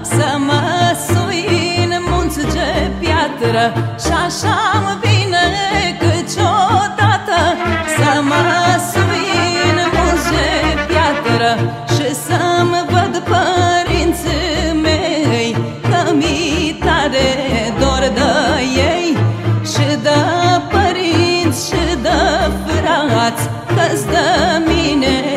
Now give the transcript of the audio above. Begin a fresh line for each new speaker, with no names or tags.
să mă sui în munți de piatră și așa-mi vine câteodată să mă sui în munți de piatră și să-mi văd părinții mei, că mi tare dor de ei și de părinți și de frați, că-s de mine